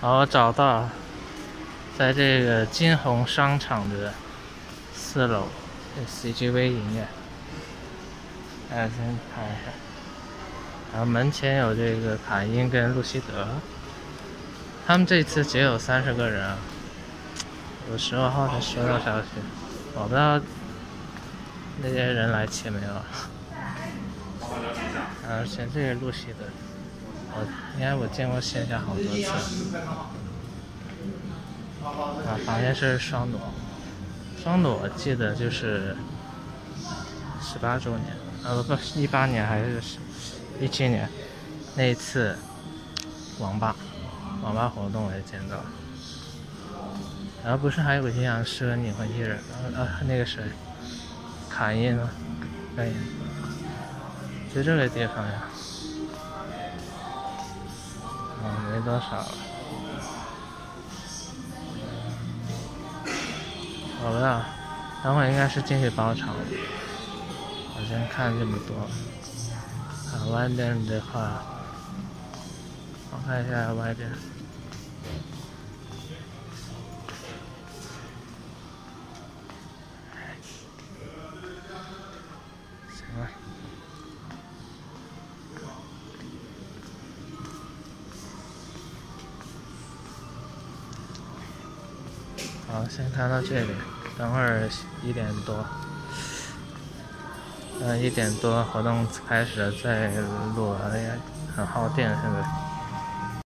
好，我找到，在这个金鸿商场的4楼 ，CGV 营业。大家先看一下，然后门前有这个卡因跟路西德，他们这次只有30个人啊。我15号才收到消息，我不知道那些人来齐没有。而且这个路西德，我见过线下好多次。啊，旁边是双朵，双朵我记得就是18周年，不，18年还是17年那一次网吧活动我也见到。然后不是还有个阴阳师和拧魂艺人，那个谁，卡因呢？对，就这个地方呀。没多少了。我不知道，等会儿应该是进去包场。我先看这么多。外边的话，我看一下外边。行了。好，先看到这里，等会儿1点多，1点多活动开始再录，很耗电现在。